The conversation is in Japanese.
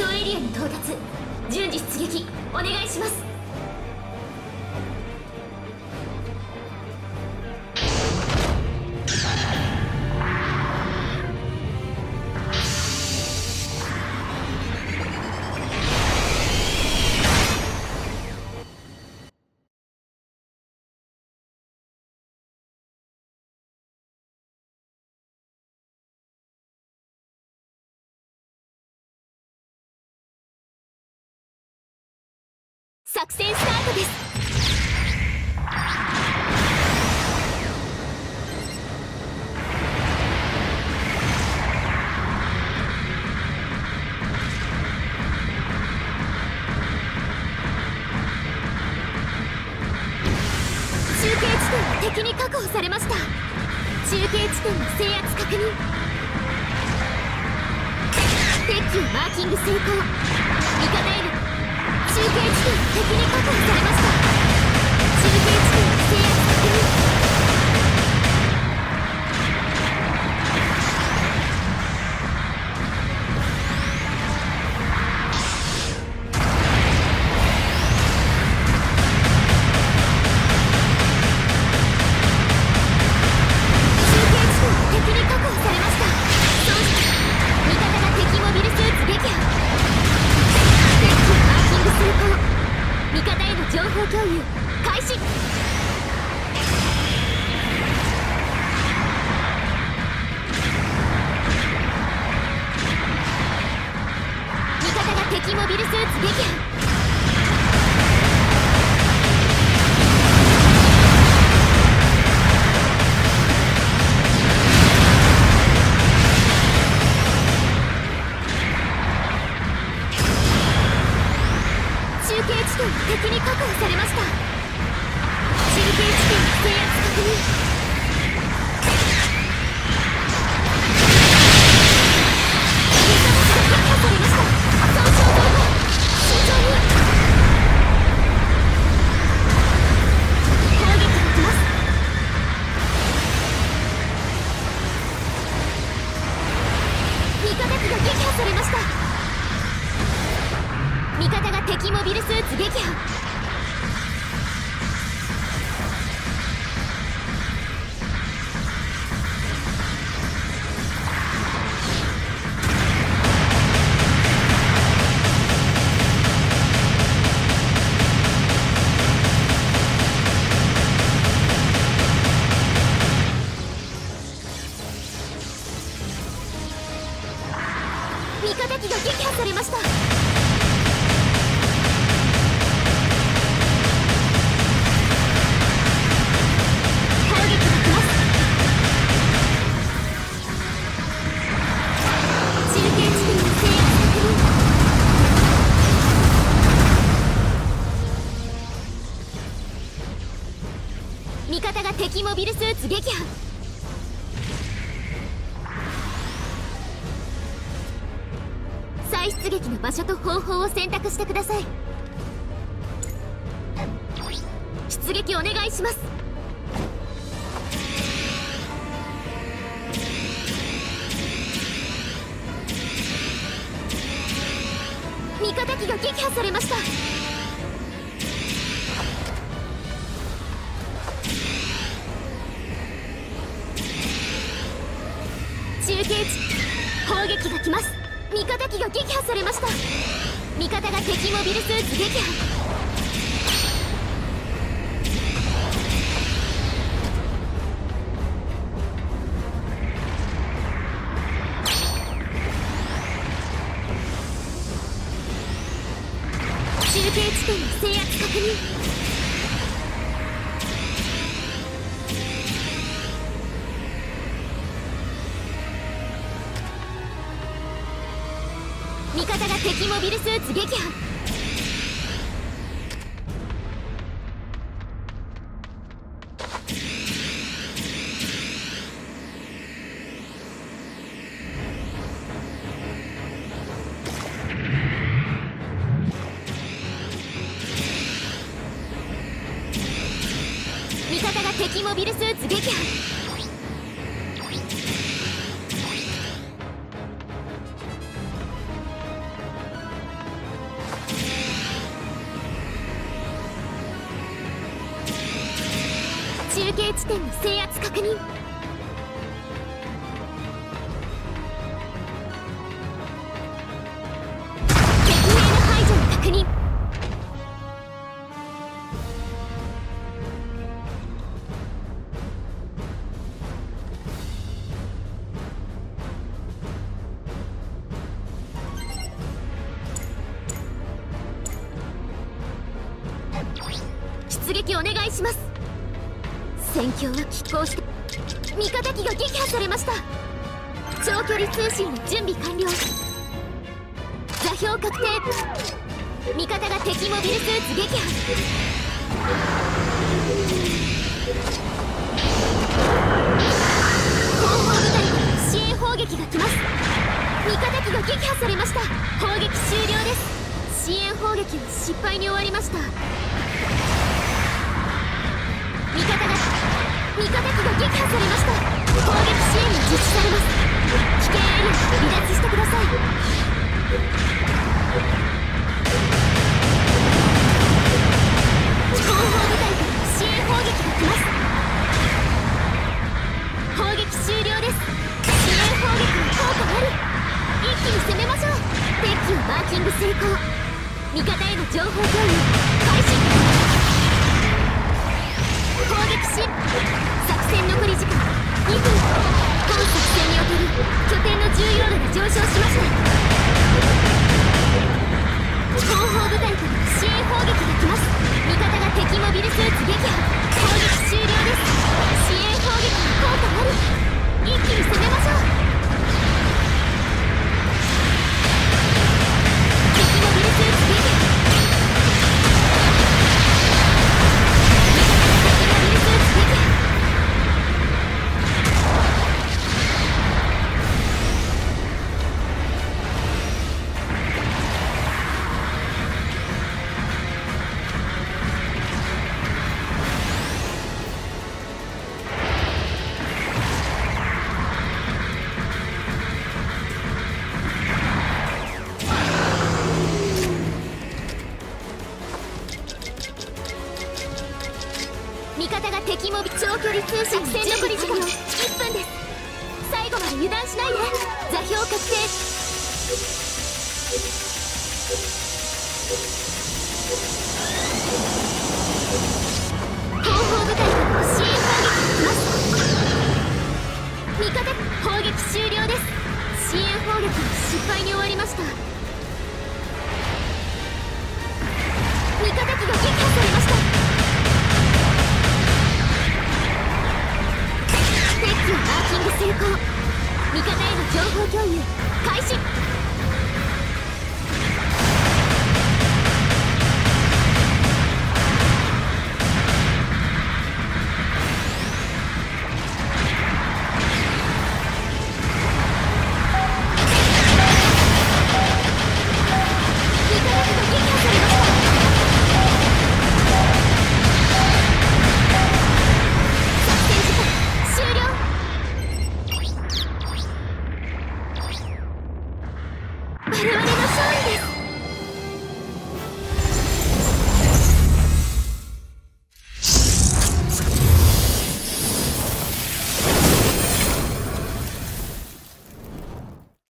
標エリアに到達。順次出撃お願いします。作戦スタートです。中継地点が敵に確保されました。中継地点の制圧確認。敵機マーキング成功。味方への中継地点敵に確保されました。中継地点制圧確認。情報共有開始。味方が敵モビルスーツ撃破。敵に確保されました。中継地点制圧確認。味方が敵モビルスーツ撃破。味方機が撃破されました。味方が敵モビルスーツ撃破。再出撃の場所と方法を選択してください。出撃お願いします。味方機が撃破されました。中継地砲撃が来ます。味方機が撃破されました。味方が敵モビルスーツ撃破。中継地点の制圧確認。味方が敵モビルスーツ撃破。味方が敵モビルスーツ撃破。 形地点の制圧確認。敵兵の排除の確認。出撃お願いします。戦況は拮抗して、味方機が撃破されました。長距離通信の準備完了。座標確定。味方が敵モビルスーツ撃破。後方部隊から支援砲撃が来ます。味方機が撃破されました。砲撃終了です。支援砲撃は失敗に終わりました。味方機が撃破されました。攻撃支援が実施されます。危険エリアから離脱してください。後方部隊から支援砲撃が来ます。砲撃終了です。支援砲撃の効果あり。一気に攻めましょう。敵機をマーキング成功。味方への情報共有開始。攻撃し、作戦残り時間2分。本作戦における拠点の重要度が上昇しました。後方部隊から支援砲撃が来ます。味方が敵モビルスーツ撃破。攻撃終了です。支援砲撃の効果あり。一気に攻めましょう。敵モビルスーツ撃破。味方が敵モビ長距離通信作戦残り時間1分です。最後まで油断しないで。座標確定。